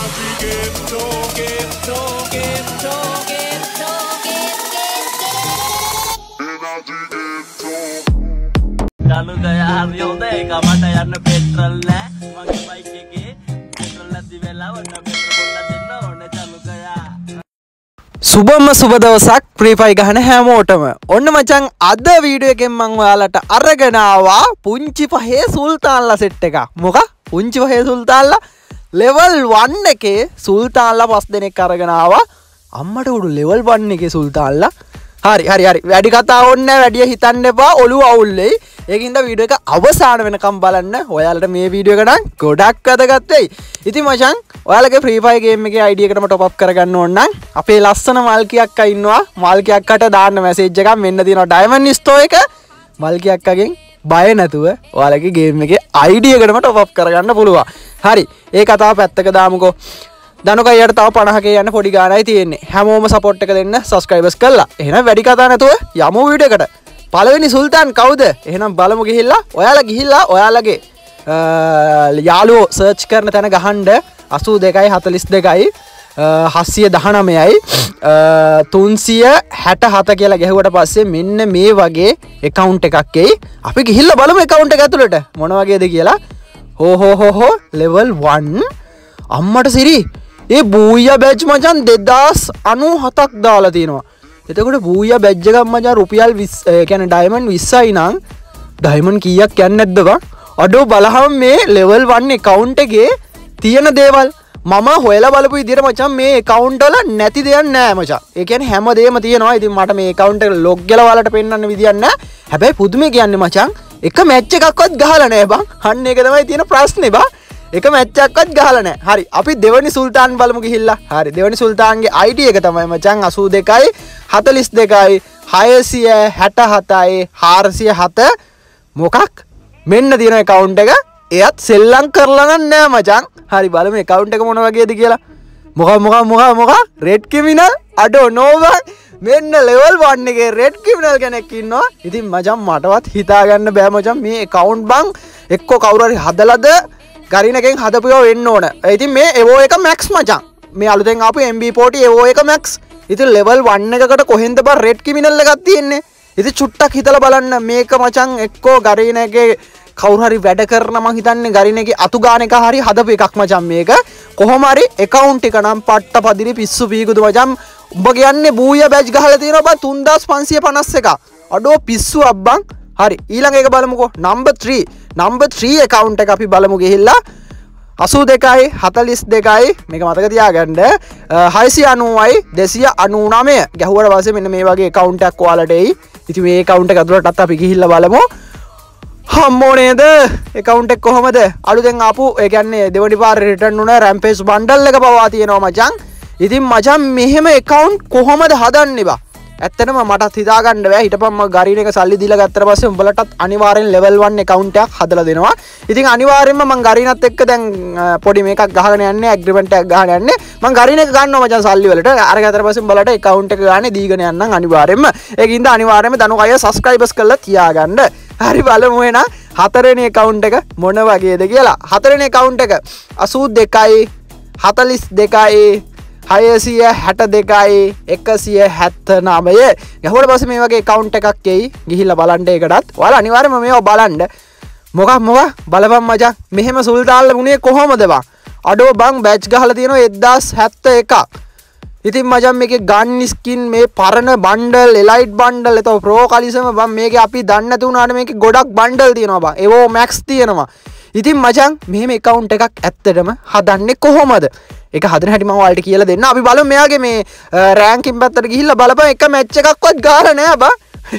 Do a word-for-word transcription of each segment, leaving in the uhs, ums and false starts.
Kalau kayak Aryo deh, kamar tayarnya petrol lah. Mungkin baik ke, petrol nanti belawan, petrol nanti no, necalu kayak. සුබම සුබ දවසක් free fire ගහන හැමෝටම. ඔන්න මචං අද වීඩියෝ එකෙන් මම ඔයාලට අරගෙන ආවා පුංචි පහේ සුල්තාන්ලා සෙට් එකක්. මොකක්? පුංචි පහේ සුල්තාන්ලා ලෙවල් වන් එකේ සුල්තාන්ලා පස් දෙනෙක් අරගෙන ආවා. අම්මට උඩු ලෙවල් වන් එකේ සුල්තාන්ලා. හරි හරි හරි. වැඩි කතා ඕනේ නැහැ. වැඩි හිතන්න එපා. ඔළුව අවුල් වෙයි. ඒකින්ද වීඩියෝ එක අවසාන වෙනකම් බලන්න. ඔයාලට මේ වීඩියෝ එක නම් ගොඩක් වැදගත් වෙයි. ඉතින් මචං ඔයාලගේ ෆ්‍රී ෆයර් ගේම් එකේ අයිඩි එකටම টොප් අප් කරගන්න ඕන නම් අපේ ලස්සන මල්කි අක්කා ඉන්නවා. මල්කි අක්කට දාන්න මැසේජ් එකක් මෙන්න තියෙනවා ඩයමන්ඩ් ස්ටෝ එක. මල්කි අක්කගෙන් බය නැතුව ඔයාලගේ ගේම් එකේ අයිඩි එකටම টොප් අප් කරගන්න පුළුවන්. හරි. ඒ කතාව පැත්තක දාමුකෝ. දනුකයියට තව පනහක යන්න පොඩි ගානයි තියෙන්නේ. හැමෝම සපෝට් එක දෙන්න සබ්ස්ක්‍රයිබර්ස් කරලා. එහෙනම් වැඩි කතා නැතුව යමු වීඩියෝ එකට. පළවෙනි සුල්තාන් කවුද? එහෙනම් බලමු ගිහිල්ලා. ඔයාලා ගිහිල්ලා ඔයාලගේ යාළුවෝ සර්ච් කරන තැන ගහන්න අසූ දෙකයි හතලිස් දෙකයි හත්සිය දහනවයයි තුන්සිය හැට හත කියලා ගැහුවට පස්සේ මෙන්න මේ වගේ account එකක් එයි. අපි ගිහිල්ලා බලමු account එක ඇතුළට මොන වගේද කියලා. හෝ හෝ හෝ හෝ level වන් අම්මට සිරි ඒ බූයියා බැච් මචන් දෙදාස් අනූ හතක් දාලා තියෙනවා. එතකොට බූයියා බැච් එකක් මචන් රුපියල් විස්ස ඒ කියන්නේ ඩයමන්ඩ් විස්සයි නම් ඩයමන්ඩ් කීයක් යන්නේ නැද්ද බං? අඩෝ බලහම මේ level වන් account එකේ තියෙන දේවල් මම හොයලා බලපු විදිහට මචං මේ account වල නැති දෙයක් නෑ මචං. ඒ කියන්නේ හැමදේම තියෙනවා. ඉතින් මට මේ account එක log ගලා වලට පෙන්වන්න විදියක් නෑ. හැබැයි පුදුමේ කියන්නේ මචං එක match එකක්වත් ගහලා නෑ බං. අන්න ඒක තමයි තියෙන ප්‍රශ්නේ බං. එක match එකක්වත් ගහලා නෑ. හරි. අපි දෙවෙනි සුල්තාන් බලමු ගිහිල්ලා. හරි. දෙවෙනි සුල්තාන්ගේ I D එක තමයි මචං අසූ දෙකයි හතලිස් දෙකයි හයසිය හැට හතයි හාරසිය හත මොකක්? මෙන්න තියෙන account එක. එයත් සෙල්ලම් කරලා නෑ මචං. හරි බලමු account එක මොන වගේද කියලා. මොකක් මොකක් මොකක් මොකක් red criminal අඩෝ නෝවා මෙන්න level වන් එකේ red criminal කෙනෙක් ඉන්නවා. ඉතින් මචං මටවත් හිතා ගන්න බෑ මචං මේ account බං එක්ක කවුරු හරි හදලාද ගරිනකෙන් හදපුවා වෙන්න ඕන. ඉතින් මේ evo එක max මචං. මේ අලුතෙන් ආපු M B ෆෝර්ටි evo එක max. ඉතින් level වන් එකකට කොහෙන්ද බං red criminal එකක් තියෙන්නේ? ඉතින් චුට්ටක් හිතලා බලන්න මේක මචං එක්කෝ ගරිනකේ කවුරු හරි වැඩ කරන මං හිතන්නේ ගරිනේගේ අතු ගාන එක හරි හදපු එකක් මචං මේක. කොහොම හරි account එක නම් පට්ට පදිරි පිස්සු පීකුදු මචං. උඹ කියන්නේ බූයියා බැච් ගහලා තියෙනවා බං තුන්දාස් පන්සිය පනස් එක. අඩෝ පිස්සු අබ්බන්. හරි ඊළඟ එක බලමුකෝ number three. number three account එක අපි බලමු ගිහිල්ලා. අසූ දෙකයි හතලිස් දෙකයි මේක මතක තියාගන්න. හයසිය අනූවයි දෙසිය අනූනවය ගැහුවට පස්සේ මෙන්න මේ වගේ account එකක් ඔයාලට එයි. ඉතින් මේ account එක ඇතුළටත් අපි ගිහිල්ලා බලමු. හම්මෝ නේද account එක කොහමද? අලුතෙන් ආපු ඒ කියන්නේ දෙවනි පාරේ රිටර්න් වුණ රැම්පේජ් බන්ඩල් එක පවා තියෙනවා මචං. ඉතින් මචං මෙහෙම account කොහමද හදන්නේ බා? ඇත්තටම මටත් හිතා ගන්න බෑ. හිටපම් මම ගරින එක සල්ලි දීලා ගත්තට පස්සේ උඹලටත් අනිවාර්යෙන් level වන් account එකක් හදලා දෙනවා. ඉතින් අනිවාර්යෙන්ම මම ගරිනත් එක්ක දැන් පොඩි මේකක් ගහගෙන යන්නේ agreement එකක් ගහගෙන යන්නේ. මම ගරින එක ගන්නවා මචං සල්ලි වලට. අර ගත්තට පස්සේ උඹලට account එක ගානේ දීගෙන යන්නම් අනිවාර්යෙන්ම. ඒකින්ද අනිවාර්යෙන්ම දනුකය subscribers කරලා තියාගන්න. හරි බලමු එන හතරවෙනි account එක මොන වගේද කියලා. හතරවෙනි account එක අසූ දෙකයි හතලිස් දෙකයි හයසිය හැට දෙකයි එකසිය හැත්තනවය ගැහුවට පස්සේ මේ වගේ account එකක් එයි. ගිහිල්ලා බලන්න ඒකටත්. ඔයාලා අනිවාර්යයෙන්ම මේව බලන්න. මොකක් මොකක් බලපන් මචං. මෙහෙම සුල්තාන්ලා මුනේ කොහොමද බං? අඩෝ බං බැච් ගහලා තියෙනවා එක්දාස් හැත්තෑ එකක්. ඉතින් මචං මේකේ ගන් ස්කින් මේ පරණ බන්ඩල් එලයිට් බන්ඩල් එතව ප්‍රෝ කලිසම බං මේකේ අපි දන්නේ නැති වුණාට මේකේ ගොඩක් බන්ඩල් තියෙනවා බං. evo max තියෙනවා. ඉතින් මචං මෙහෙම account එකක් ඇත්තටම හදන්නේ කොහොමද? ඒක හදන හැටි මම ඔයාලට කියලා දෙන්න. අපි බලමු මෙයාගේ මේ රෑන්කින් පැත්තට ගිහිල්ලා බලපන් එක මැච් එකක්වත් ගහලා නෑ බං.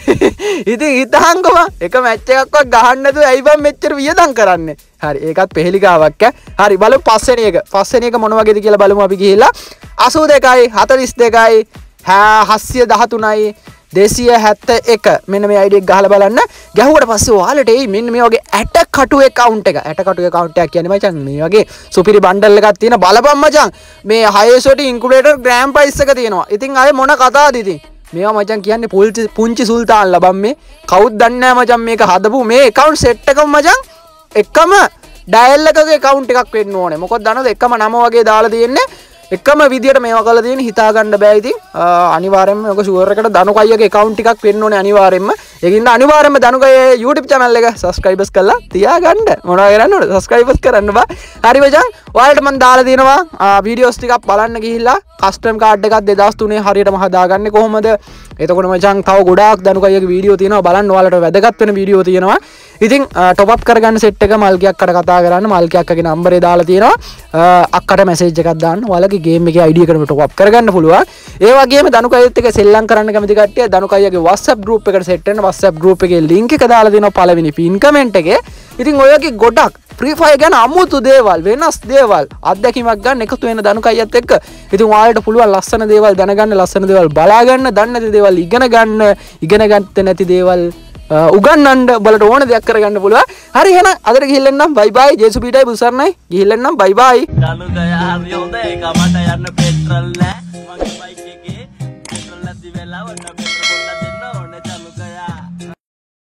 ඉතින් හිතහන්කෝ බං එක මැච් එකක්වත් ගහන්න නැතුව ඇයි බං මෙච්චර වියදම් කරන්නේ? හරි ඒකත් පෙහෙලිකාවක් ඈ. හරි බලමු පස්වෙනි එක. පස්වෙනි එක මොන වගේද කියලා බලමු අපි ගිහිල්ලා. අසූ දෙකයි හතලිස් දෙකයි හත්සිය දහතුනයි දෙසිය හැත්තෑ එක මෙන්න මේ I D එක ගහලා බලන්න. ගැහුවට පස්සේ ඔයාලට එයි මෙන්න මේ වගේ ඇට කටු account එක. ඇට කටු account එකක් කියන්නේ මචං මේ වගේ සුපිරි බන්ඩල් එකක් තියෙන බලපන් මචං. මේ හයසොටි ඉන්කුබේටර් ග්‍රෑන්ඩ් ප්‍රයිස් එක තියෙනවා. ඉතින් ආයේ මොන කතාවද ඉතින්? මේවා මචං කියන්නේ පුංචි පුංචි සුල්තාන් ලබන් මේ කවුද දන්නේ නැහැ මචං මේක හදපු මේ account set එකම මචං එකම ඩයල් එකගේ account එකක් වෙන්න ඕනේ. මොකද දන්නවද එකම නම වගේ දාලා තියෙන්නේ. එකම විදියට මේවා කරලා තියෙන හිතා ගන්න බෑ ඉතින් අනිවාර්යයෙන්ම ඔක ෂුවර් එකට දනුකයියගේ account එකක් වෙන්න ඕනේ අනිවාර්යයෙන්ම ඒකින්ද අනිවාර්යයෙන්ම දනුකයියේ YouTube channel එක subscribers කරලා තියාගන්න මොනවා කරන්න ඕනේ subscribers කරන්න බා හරි මචං ඔයාලට මම දාලා තියෙනවා videos ටිකක් බලන්න ගිහිල්ලා custom card එකක් දෙදාස් තුනේ හරියටම හදාගන්නේ කොහොමද එතකොට මචං තව ගොඩාක් දනුකයියගේ වීඩියෝ තියෙනවා බලන්න ඔයාලට වැදගත් වෙන වීඩියෝ තියෙනවා ඉතින් top up කරගන්න set එක මල්කියක් අකට කතා කරන්න මල්කියක් අකගේ නම්බරේ දාලා තියෙනවා අක්කට message එකක් දාන්න ඔයාලගේ game එකේ I D එකකට top up කරගන්න පුළුවන් ඒ වගේම දනුකයියත් එක්ක සෙල්ලම් කරන්න කැමති කට්ටිය දනුකයියගේ WhatsApp group එකට set වෙන්න WhatsApp group එකේ link එක දාලා දෙනවා පළවෙනි pin comment එකේ ඉතින් ඔයගේ ගොඩක් Free Fire ගැන අමුතු දේවල් වෙනස් දේවල් අත්දැකීමක් ගන්න එකතු වෙන දනුකයියත් එක්ක ඉතින් ඔයාලට පුළුවන් ලස්සන දේවල් දැනගන්න ලස්සන දේවල් බලා ගන්න දන්නේ නැති දේවල් ඉගෙන ගන්න ඉගෙන ගන්න නැති දේවල් උගන්නන්න බලට ඕන දෙයක් කරගන්න පුළුවන් හරි එහෙනම් අදට ගිහින් එන්නම් බයි බයි ජේසුපීටයි බුසර්ණයි ගිහින් එන්නම් බයි බයි දනුකය හරි හොඳ ඒක මට යන්න පෙට්‍රල් නෑ මගේ බයික් එකේ පෙට්‍රල් නැති වෙලාව